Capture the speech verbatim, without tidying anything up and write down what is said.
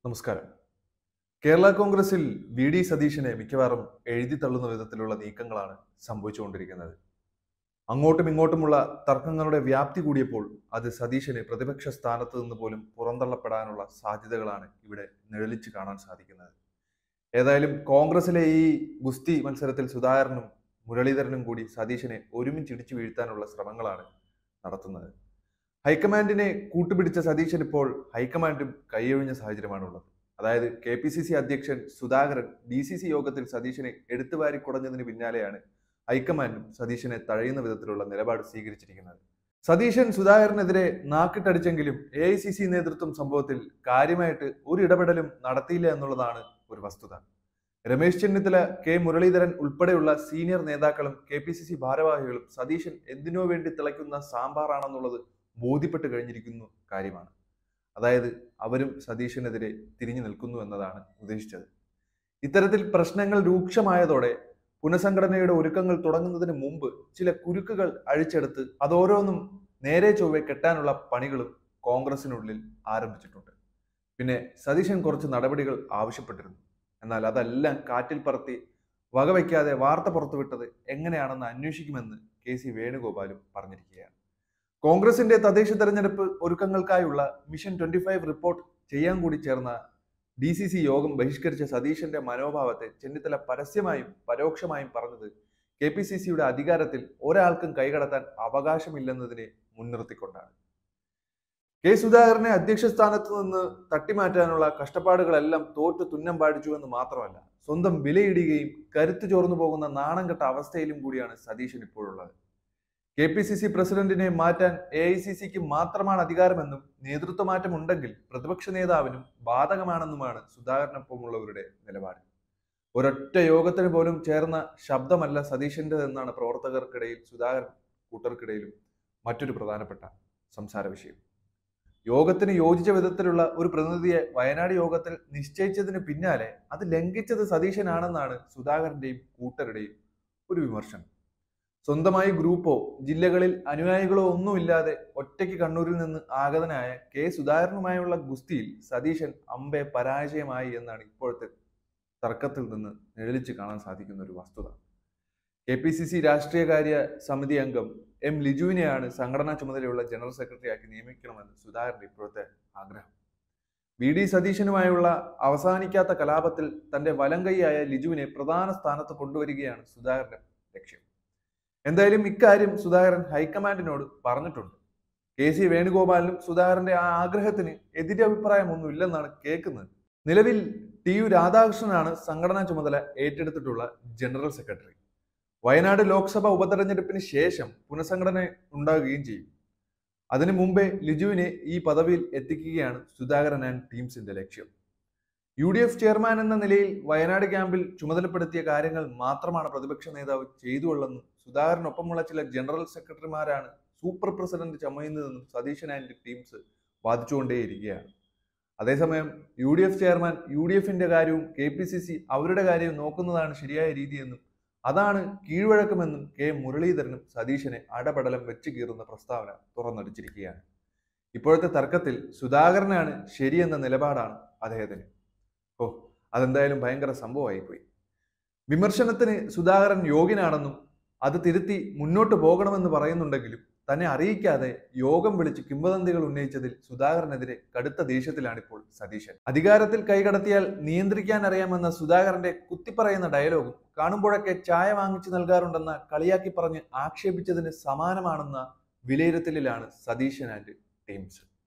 നമസ്കാരം. കേരള കോൺഗ്രസിൽ V D സതീശനെ മിക്കവാറും എഴുതി തള്ളുന്ന വിധത്തിലുള്ള നീക്കങ്ങളാണ് സംഭവിച്ചുകൊണ്ടിരിക്കുന്നത്. അങ്ങോട്ടും ഇങ്ങോട്ടുമുള്ള തർക്കങ്ങളുടെ വ്യാപ്തി കൂടിയപ്പോൾ അത് സതീശനെ പ്രതിപക്ഷ സ്ഥാനത്ത് നിന്ന് പോലും പുറന്തള്ളപ്പെടാനുള്ള സാധ്യതകളാണ് ഇവിടെ നിഴലിച്ചു കാണാൻ സാധിക്കുന്നത്. ഏതായാലും കോൺഗ്രസിലെ ഈ ഗുസ്തി മത്സരത്തിൽ സുധാകരനും മുരളീധരനും കൂടി സതീശനെ ഒരുമിച്ചിടിച്ചു വീഴ്ത്താനുള്ള ശ്രമങ്ങളാണ് നടത്തുന്നത്. ഹൈക്കമാൻഡിനെ കൂട്ടുപിടിച്ച സതീശൻ ഇപ്പോൾ ഹൈക്കമാൻഡും കൈയൊഴിഞ്ഞ സാഹചര്യമാണുള്ളത്. അതായത് കെ പി സി സി അധ്യക്ഷൻ സുധാകരൻ ഡി സി സി യോഗത്തിൽ സതീശനെ എടുത്തുവാരി കുടഞ്ഞതിന് പിന്നാലെയാണ് ഹൈക്കമാൻഡും സതീശനെ തഴയുന്ന വിധത്തിലുള്ള നിലപാട് സ്വീകരിച്ചിരിക്കുന്നത്. സതീശൻ സുധാകരനെതിരെ നാക്കിട്ടടിച്ചെങ്കിലും എ ഐ സി സി നേതൃത്വം സംഭവത്തിൽ കാര്യമായിട്ട് ഒരു ഇടപെടലും നടത്തിയില്ല എന്നുള്ളതാണ് ഒരു വസ്തുത. രമേശ് ചെന്നിത്തല, കെ മുരളീധരൻ ഉൾപ്പെടെയുള്ള സീനിയർ നേതാക്കളും കെ പി സി സി ഭാരവാഹികളും സതീശൻ എന്തിനോ വേണ്ടി തിളയ്ക്കുന്ന സാമ്പാറാണെന്നുള്ളത് ബോധ്യപ്പെട്ട് കഴിഞ്ഞിരിക്കുന്നു കാര്യമാണ്. അതായത് അവരും സതീശനെതിരെ തിരിഞ്ഞു നിൽക്കുന്നു എന്നതാണ് ഉദ്ദേശിച്ചത്. ഇത്തരത്തിൽ പ്രശ്നങ്ങൾ രൂക്ഷമായതോടെ പുനഃസംഘടനയുടെ ഒരുക്കങ്ങൾ തുടങ്ങുന്നതിന് മുമ്പ് ചില കുരുക്കുകൾ അഴിച്ചെടുത്ത് അതോരോന്നും നേരെ ചൊവ്വെ കെട്ടാനുള്ള പണികളും കോൺഗ്രസിനുള്ളിൽ ആരംഭിച്ചിട്ടുണ്ട്. പിന്നെ സതീശൻ കുറച്ച് നടപടികൾ ആവശ്യപ്പെട്ടിരുന്നു. എന്നാൽ അതെല്ലാം കാറ്റിൽ പറത്തി വകവയ്ക്കാതെ വാർത്ത പുറത്തുവിട്ടത് എങ്ങനെയാണെന്ന് അന്വേഷിക്കുമെന്ന് കെ സി വേണുഗോപാലും പറഞ്ഞിരിക്കുകയാണ്. കോൺഗ്രസിന്റെ തദ്ദേശ തെരഞ്ഞെടുപ്പ് ഒരുക്കങ്ങൾക്കായുള്ള മിഷൻ ട്വന്റി ഫൈവ് റിപ്പോർട്ട് ചെയ്യാൻ കൂടി ചേർന്ന ഡി സി സി യോഗം ബഹിഷ്കരിച്ച സതീശന്റെ മനോഭാവത്തെ ചെന്നിത്തല പരസ്യമായും പരോക്ഷമായും പറഞ്ഞത് കെ പി സി സിയുടെ അധികാരത്തിൽ ഒരാൾക്കും കൈകടത്താൻ അവകാശമില്ലെന്നതിനെ മുൻനിർത്തിക്കൊണ്ടാണ്. കെ സുധാകരനെ അധ്യക്ഷ സ്ഥാനത്ത് നിന്ന് തട്ടിമാറ്റാനുള്ള കഷ്ടപ്പാടുകളെല്ലാം തോറ്റു തുന്നം പാടിച്ചു എന്ന് മാത്രമല്ല, സ്വന്തം വിലയിടുകയും കരുത്തു ചോർന്നു പോകുന്ന നാണം കെട്ട അവസ്ഥയിലും കൂടിയാണ് സതീശൻ ഇപ്പോഴുള്ളത്. കെ പി സി സി പ്രസിഡന്റിനെ മാറ്റാൻ എ ഐ സി സിക്ക് മാത്രമാണ് അധികാരമെന്നും നേതൃത്വ മാറ്റം ഉണ്ടെങ്കിൽ പ്രതിപക്ഷ നേതാവിനും ബാധകമാണെന്നുമാണ് സുധാകരനൊപ്പമുള്ളവരുടെ നിലപാട്. ഒരൊറ്റ യോഗത്തിന് പോലും ചേർന്ന ശബ്ദമല്ല സതീശന്റെതെന്നാണ് പ്രവർത്തകർക്കിടയിൽ സുധാകരൻ കൂട്ടർക്കിടയിലും മറ്റൊരു പ്രധാനപ്പെട്ട സംസാര വിഷയം. യോഗത്തിന് യോജിച്ച വിധത്തിലുള്ള ഒരു പ്രതിനിധിയെ വയനാട് യോഗത്തിൽ നിശ്ചയിച്ചതിന് പിന്നാലെ അത് ലംഘിച്ചത് സതീശനാണെന്നാണ് സുധാകരന്റെയും കൂട്ടരുടെയും ഒരു വിമർശനം. സ്വന്തമായി ഗ്രൂപ്പോ ജില്ലകളിൽ അനുയായികളോ ഒന്നുമില്ലാതെ ഒറ്റയ്ക്ക് കണ്ണൂരിൽ നിന്ന് ആഗതനായ കെ സുധാകരനുമായുള്ള ഗുസ്തിയിൽ സതീശൻ അമ്പെ പരാജയമായി എന്നാണ് ഇപ്പോഴത്തെ തർക്കത്തിൽ നിന്ന് നിഴലിച്ച് കാണാൻ സാധിക്കുന്ന ഒരു വസ്തുത. കെ പി സി സി രാഷ്ട്രീയകാര്യ സമിതി അംഗം എം ലിജുവിനെയാണ് സംഘടനാ ചുമതലയുള്ള ജനറൽ സെക്രട്ടറിയാക്കി നിയമിക്കണമെന്ന് സുധാകരന്റെ ഇപ്പോഴത്തെ ആഗ്രഹം. വി ഡി സതീശനുമായുള്ള അവസാനിക്കാത്ത കലാപത്തിൽ തന്റെ വലം കൈയായ ലിജുവിനെ പ്രധാന സ്ഥാനത്ത് കൊണ്ടുവരികയാണ് സുധാകരന്റെ ലക്ഷ്യം. എന്തായാലും ഇക്കാര്യം സുധാകരൻ ഹൈക്കമാൻഡിനോട് പറഞ്ഞിട്ടുണ്ട്. കെ സി വേണുഗോപാലിനും സുധാകരന്റെ ആ ആഗ്രഹത്തിന് എതിരഭിപ്രായമൊന്നും ഇല്ലെന്നാണ് കേൾക്കുന്നത്. നിലവിൽ ടി യു രാധാകൃഷ്ണനാണ് സംഘടനാ ചുമതല ഏറ്റെടുത്തിട്ടുള്ള ജനറൽ സെക്രട്ടറി. വയനാട് ലോക്സഭ ഉപതെരഞ്ഞെടുപ്പിന് ശേഷം പുനഃസംഘടന ഉണ്ടാകുകയും ചെയ്യും. അതിനു മുമ്പേ ലിജുവിനെ ഈ പദവിയിൽ എത്തിക്കുകയാണ് സുധാകരൻ ആൻഡ് ടീംസിന്റെ ലക്ഷ്യം. യു ഡി എഫ് ചെയർമാൻ എന്ന നിലയിൽ വയനാട് ക്യാമ്പിൽ ചുമതലപ്പെടുത്തിയ കാര്യങ്ങൾ മാത്രമാണ് പ്രതിപക്ഷ നേതാവ് ചെയ്തുകൊള്ളെന്നും സുധാകരനൊപ്പമുള്ള ചില ജനറൽ സെക്രട്ടറിമാരാണ് സൂപ്പർ പ്രസിഡന്റ് ചമയുന്നതെന്നും സതീശൻ ആൻഡ് ടീംസ് വാദിച്ചുകൊണ്ടേയിരിക്കുകയാണ്. അതേസമയം U D F chairman U D എഫിന്റെ കാര്യവും കെ പി സി സി അവരുടെ കാര്യവും നോക്കുന്നതാണ് ശരിയായ രീതിയെന്നും അതാണ് കീഴ്വഴക്കമെന്നും കെ മുരളീധരനും സതീശനെ അടപടലം വെച്ച് കീറുന്ന പ്രസ്താവന തുറന്നടിച്ചിരിക്കുകയാണ്. ഇപ്പോഴത്തെ തർക്കത്തിൽ സുധാകരനാണ് ശരിയെന്ന നിലപാടാണ് അദ്ദേഹത്തിന്. ഓ, അതെന്തായാലും ഭയങ്കര സംഭവമായിപ്പോയി. വിമർശനത്തിന് സുധാകരൻ യോഗ്യനാണെന്നും അത് തിരുത്തി മുന്നോട്ട് പോകണമെന്ന് പറയുന്നുണ്ടെങ്കിലും തന്നെ അറിയിക്കാതെ യോഗം വിളിച്ച് കിംവദന്തികൾ ഉന്നയിച്ചതിൽ സുധാകരനെതിരെ കടുത്ത ദേഷ്യത്തിലാണിപ്പോൾ സതീശൻ. അധികാരത്തിൽ കൈകടത്തിയാൽ നിയന്ത്രിക്കാൻ അറിയാമെന്ന സുധാകരന്റെ കുത്തിപ്പറയുന്ന ഡയലോഗും കാണുമ്പോഴൊക്കെ ചായ വാങ്ങിച്ചു നൽകാറുണ്ടെന്ന കളിയാക്കി പറഞ്ഞ് ആക്ഷേപിച്ചതിന് സമാനമാണെന്ന വിലയിരുത്തലിലാണ് സതീശൻ ആൻഡ് ടീംസ്.